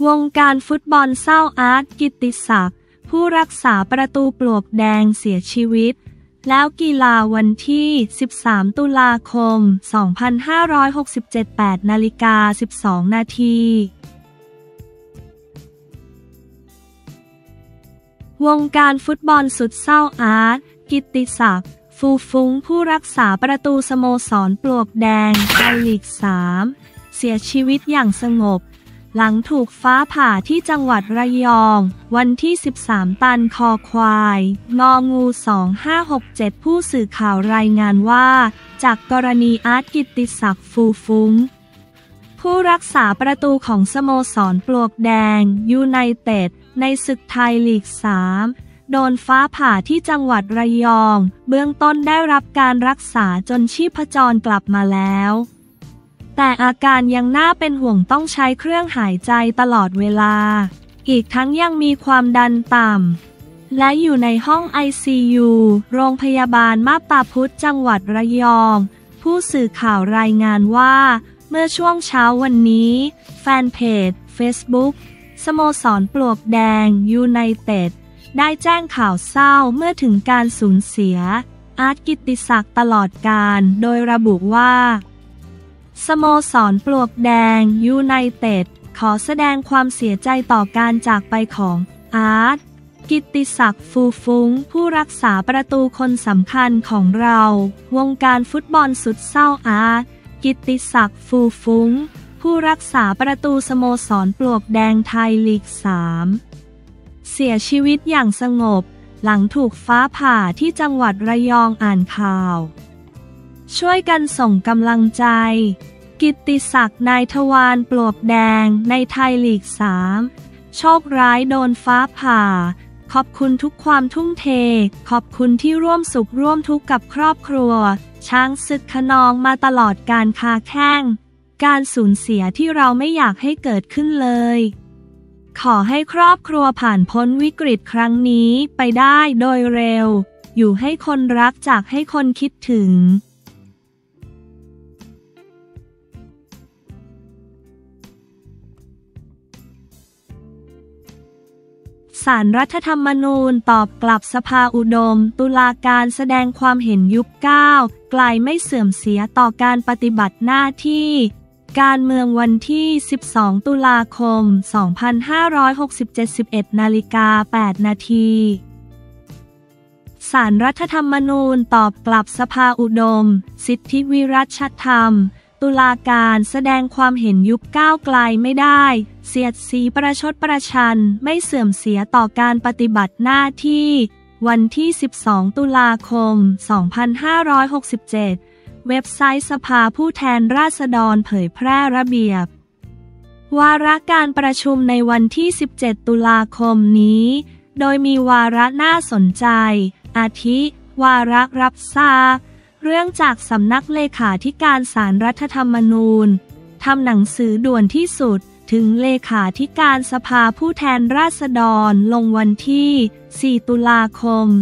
วงการฟุตบอลเศร้าอาร์ต กิตติศักดิ์ผู้รักษาประตูปลวกแดงเสียชีวิตแล้วกีฬาวันที่ 13 ตุลาคม 2567 8:12 นาทีวงการฟุตบอลสุดเศร้าอาร์ต กิตติศักดิ์ ฟูฟุ้งผู้รักษาประตูสโมสรปลวกแดงไทยลีก 3 เสียชีวิตอย่างสงบหลังถูกฟ้าผ่าที่จังหวัดระยองวันที่ 13 ตันคอควายงองู 2567 ผู้สื่อข่าวรายงานว่าจากกรณีอาร์ต กิตติศักดิ์ ฟูฟุ้งผู้รักษาประตูของสโมสรปลวกแดงยูไนเต็ดในศึกไทยลีก 3 โดนฟ้าผ่าที่จังหวัดระยองเบื้องต้นได้รับการรักษาจนชีพจรกลับมาแล้วแต่อาการยังน่าเป็นห่วงต้องใช้เครื่องหายใจตลอดเวลาอีกทั้งยังมีความดันต่ำและอยู่ในห้อง ICU โรงพยาบาลมาบตาพุธจังหวัดระยองผู้สื่อข่าวรายงานว่าเมื่อช่วงเช้าวันนี้แฟนเพจ Facebook สโมสรปลวกแดงยูไนเต็ดได้แจ้งข่าวเศร้าเมื่อถึงการสูญเสียอาร์ต กิตติศักดิ์ตลอดกาลโดยระบุว่าสโมสรปลวกแดงยูไนเต็ดขอแสดงความเสียใจต่อการจากไปของอาร์ต กิตติศักดิ์ ฟูฟุ้งผู้รักษาประตูคนสำคัญของเราวงการฟุตบอลสุดเศร้าอาร์ต กิตติศักดิ์ ฟูฟุ้งผู้รักษาประตูสโมสรปลวกแดงไทยลีก 3 เสียชีวิตอย่างสงบหลังถูกฟ้าผ่าที่จังหวัดระยองอ่านข่าวช่วยกันส่งกำลังใจกิตติศักดิ์ นายทวารปลวกแดงในไทยลีก 3 โชคร้ายโดนฟ้าผ่าขอบคุณทุกความทุ่มเทขอบคุณที่ร่วมสุขร่วมทุกข์กับครอบครัวช้างศึกขนองมาตลอดการค้าแข้งการสูญเสียที่เราไม่อยากให้เกิดขึ้นเลยขอให้ครอบครัวผ่านพ้นวิกฤตครั้งนี้ไปได้โดยเร็วอยู่ให้คนรักจากให้คนคิดถึงศาลรัฐธรรมนูญตอบกลับสภาอุดมตุลาการแสดงความเห็นยุบ9ไกลไม่เสื่อมเสียต่อการปฏิบัติหน้าที่การเมืองวันที่ 12 ตุลาคม 2567 11:08 นาทีศาลรัฐธรรมนูญตอบกลับสภาอุดมสิทธิวิรัชธรรมตุลาการแสดงความเห็นยุบก้าวไกลไม่ได้เสียดสีประชดประชันไม่เสื่อมเสียต่อการปฏิบัติหน้าที่วันที่ 12 ตุลาคม 2567 เว็บไซต์สภาผู้แทนราษฎรเผยแพร่ระเบียบวาระการประชุมในวันที่ 17 ตุลาคมนี้โดยมีวาระน่าสนใจอาทิ วาระรับทราบเรื่องจากสำนักเลขาธิการศาลรัฐธรรมนูญทำหนังสือด่วนที่สุดถึงเลขาธิการสภาผู้แทนราษฎรลงวันที่ 4 ตุลาคม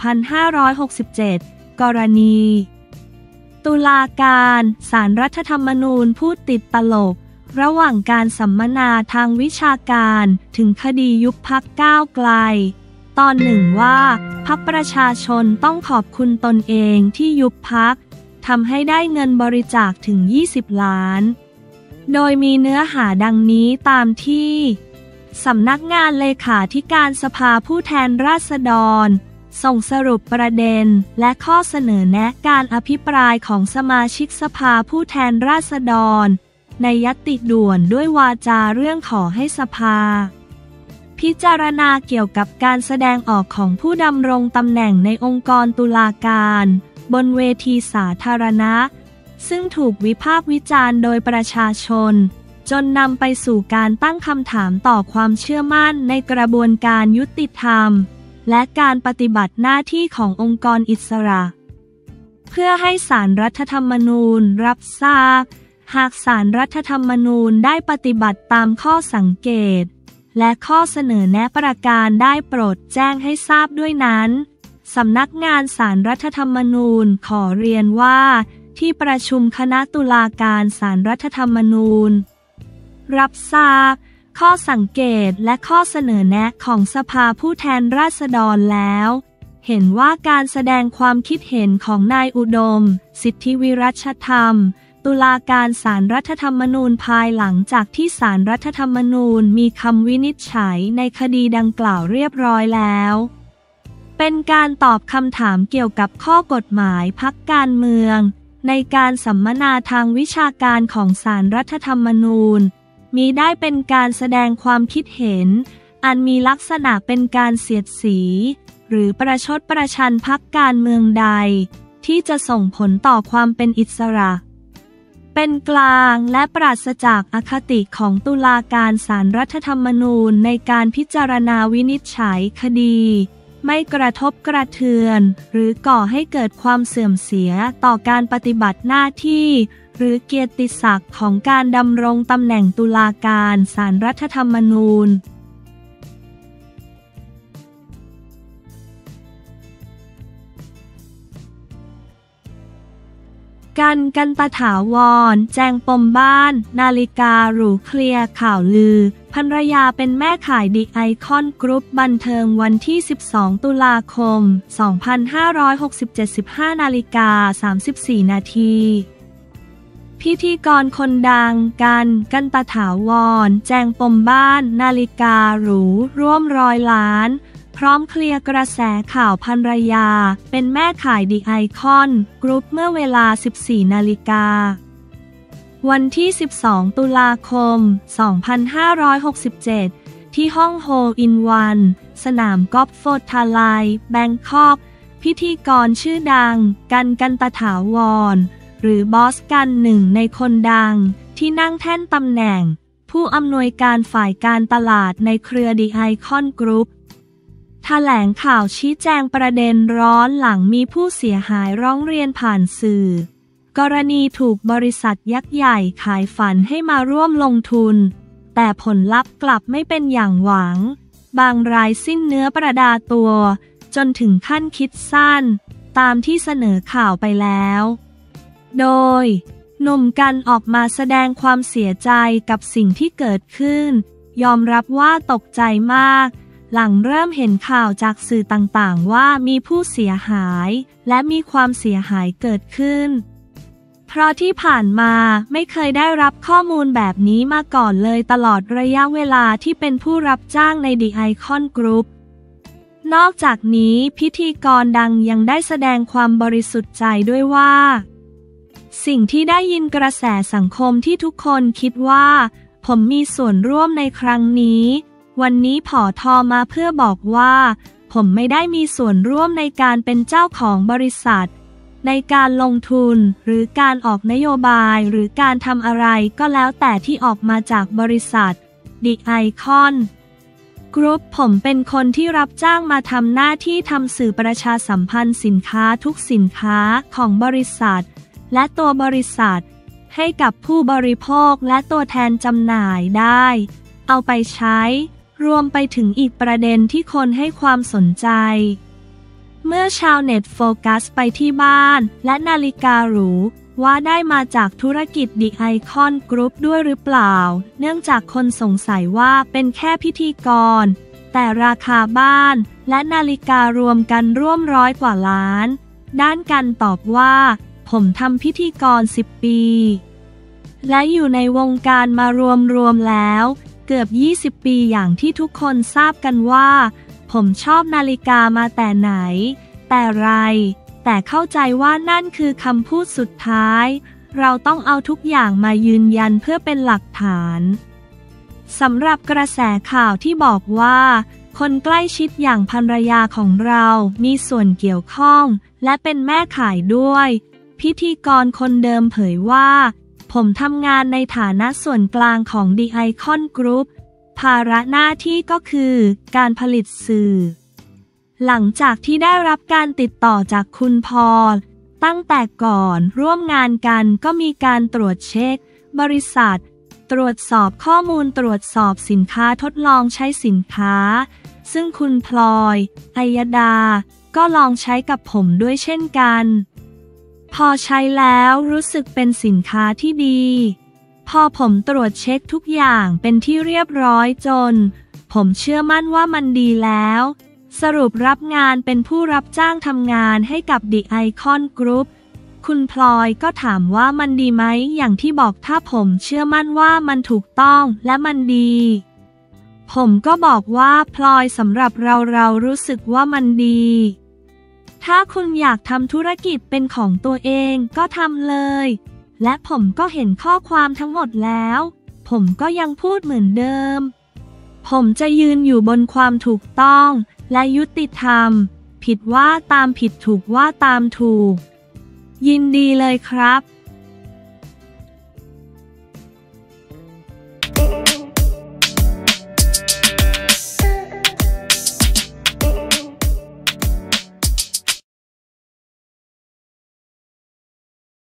2567 กรณีตุลาการศาลรัฐธรรมนูญพูดติดตลกระหว่างการสัมมนาทางวิชาการถึงคดียุบพรรคก้าวไกลตอนหนึ่งว่าพรรคประชาชนต้องขอบคุณตนเองที่ยุบพรรคทำให้ได้เงินบริจาคถึง 20 ล้านโดยมีเนื้อหาดังนี้ตามที่สำนักงานเลขาธิการสภาผู้แทนราษฎรส่งสรุปประเด็นและข้อเสนอแนะการอภิปรายของสมาชิกสภาผู้แทนราษฎรในญัตติด่วนด้วยวาจาเรื่องขอให้สภาพิจารณาเกี่ยวกับการแสดงออกของผู้ดำรงตำแหน่งในองค์กรตุลาการบนเวทีสาธารณะซึ่งถูกวิพากษ์วิจารณ์โดยประชาชนจนนำไปสู่การตั้งคำถามต่อความเชื่อมั่นในกระบวนการยุติธรรมและการปฏิบัติหน้าที่ขององค์กรอิสระเพื่อให้ศาลรัฐธรรมนูญรับทราบหากศาลรัฐธรรมนูญได้ปฏิบัติตามข้อสังเกตและข้อเสนอแนะประการได้โปรดแจ้งให้ทราบด้วยนั้นสำนักงานศาลรัฐธรรมนูญขอเรียนว่าที่ประชุมคณะตุลาการศาลรัฐธรรมนูญรับทราบข้อสังเกตและข้อเสนอแนะของสภาผู้แทนราษฎรแล้ว เห็นว่าการแสดงความคิดเห็นของนายอุดม สิทธิวิรัชธรรมตุลาการศาลรัฐธรรมนูญภายหลังจากที่ศาลรัฐธรรมนูญมีคำวินิจฉัยในคดีดังกล่าวเรียบร้อยแล้วเป็นการตอบคำถามเกี่ยวกับข้อกฎหมายพรรคการเมืองในการสัมมนาทางวิชาการของศาลรัฐธรรมนูญมิได้เป็นการแสดงความคิดเห็นอันมีลักษณะเป็นการเสียดสีหรือประชดประชันพรรคการเมืองใดที่จะส่งผลต่อความเป็นอิสระเป็นกลางและปราศจากอคติของตุลาการศาลรัฐธรรมนูญในการพิจารณาวินิจฉัยคดีไม่กระทบกระเทือนหรือก่อให้เกิดความเสื่อมเสียต่อการปฏิบัติหน้าที่หรือเกียรติศักดิ์ของการดำรงตำแหน่งตุลาการศาลรัฐธรรมนูญกันตถาวรแจงปมบ้านนาฬิกาหรูเคลียร์ข่าวลือภรรยาเป็นแม่ขายดิไอคอนกรุ๊ปบันเทิงวันที่12ตุลาคม2567 15 นาฬิกา 34 นาทีพิธีกรคนดังกันตถาวรแจงปมบ้านนาฬิกาหรูร่วม100 ล้านพร้อมเคลียร์กระแสข่าวภรรยาเป็นแม่ขายดิไอคอนกรุ๊ปเมื่อเวลา 14 นาฬิกาวันที่12ตุลาคม2567ที่ห้องโฮลอินวันสนามกอล์ฟโฟร์ทาไลแบงคอกพิธีกรชื่อดังกันตถาวรหรือบอสกันหนึ่งในคนดังที่นั่งแท่นตำแหน่งผู้อำนวยการฝ่ายการตลาดในเครือดิไอคอนกรุ๊ปแถลงข่าวชี้แจงประเด็นร้อนหลังมีผู้เสียหายร้องเรียนผ่านสื่อกรณีถูกบริษัทยักษ์ใหญ่ขายฝันให้มาร่วมลงทุนแต่ผลลัพธ์กลับไม่เป็นอย่างหวังบางรายสิ้นเนื้อประดาตัวจนถึงขั้นคิดสั้นตามที่เสนอข่าวไปแล้วโดยหนุ่มกันออกมาแสดงความเสียใจกับสิ่งที่เกิดขึ้นยอมรับว่าตกใจมากหลังเริ่มเห็นข่าวจากสื่อต่างๆว่ามีผู้เสียหายและมีความเสียหายเกิดขึ้นเพราะที่ผ่านมาไม่เคยได้รับข้อมูลแบบนี้มาก่อนเลยตลอดระยะเวลาที่เป็นผู้รับจ้างในดิไอคอนกรุ๊ปนอกจากนี้พิธีกรดังยังได้แสดงความบริสุทธิ์ใจด้วยว่าสิ่งที่ได้ยินกระแสสังคมที่ทุกคนคิดว่าผมมีส่วนร่วมในครั้งนี้วันนี้ผอ.ทอมาเพื่อบอกว่าผมไม่ได้มีส่วนร่วมในการเป็นเจ้าของบริษัทในการลงทุนหรือการออกนโยบายหรือการทำอะไรก็แล้วแต่ที่ออกมาจากบริษัทดิไอคอนกรุ๊ปผมเป็นคนที่รับจ้างมาทำหน้าที่ทำสื่อประชาสัมพันธ์สินค้าทุกสินค้าของบริษัทและตัวบริษัทให้กับผู้บริโภคและตัวแทนจำหน่ายได้เอาไปใช้รวมไปถึงอีกประเด็นที่คนให้ความสนใจเมื่อชาวเน็ตโฟกัสไปที่บ้านและนาฬิกาหรูว่าได้มาจากธุรกิจดิไอคอนกรุ๊ปด้วยหรือเปล่าเนื่องจากคนสงสัยว่าเป็นแค่พิธีกรแต่ราคาบ้านและนาฬิการวมกันร่วม100 กว่าล้านด้านกันตอบว่าผมทำพิธีกร10 ปีและอยู่ในวงการมารวมแล้วเกือบ20 ปีอย่างที่ทุกคนทราบกันว่าผมชอบนาฬิกามาแต่ไหนแต่ไรแต่เข้าใจว่านั่นคือคำพูดสุดท้ายเราต้องเอาทุกอย่างมายืนยันเพื่อเป็นหลักฐานสำหรับกระแสข่าวที่บอกว่าคนใกล้ชิดอย่างภรรยาของเรามีส่วนเกี่ยวข้องและเป็นแม่ขายด้วยพิธีกรคนเดิมเผยว่าผมทำงานในฐานะส่วนกลางของดิไอคอนกรุ๊ปภาระหน้าที่ก็คือการผลิตสื่อหลังจากที่ได้รับการติดต่อจากคุณพอลตั้งแต่ก่อนร่วมงานกันก็มีการตรวจเช็คบริษัทตรวจสอบข้อมูลตรวจสอบสินค้าทดลองใช้สินค้าซึ่งคุณพลอยอัยดาก็ลองใช้กับผมด้วยเช่นกันพอใช้แล้วรู้สึกเป็นสินค้าที่ดีพอผมตรวจเช็คทุกอย่างเป็นที่เรียบร้อยจนผมเชื่อมั่นว่ามันดีแล้วสรุปรับงานเป็นผู้รับจ้างทำงานให้กับ The Icon Group คุณพลอยก็ถามว่ามันดีไหมอย่างที่บอกถ้าผมเชื่อมั่นว่ามันถูกต้องและมันดีผมก็บอกว่าพลอยสำหรับเรารู้สึกว่ามันดีถ้าคุณอยากทำธุรกิจเป็นของตัวเองก็ทำเลยและผมก็เห็นข้อความทั้งหมดแล้วผมก็ยังพูดเหมือนเดิมผมจะยืนอยู่บนความถูกต้องและยุติธรรมผิดว่าตามผิดถูกว่าตามถูกยินดีเลยครับ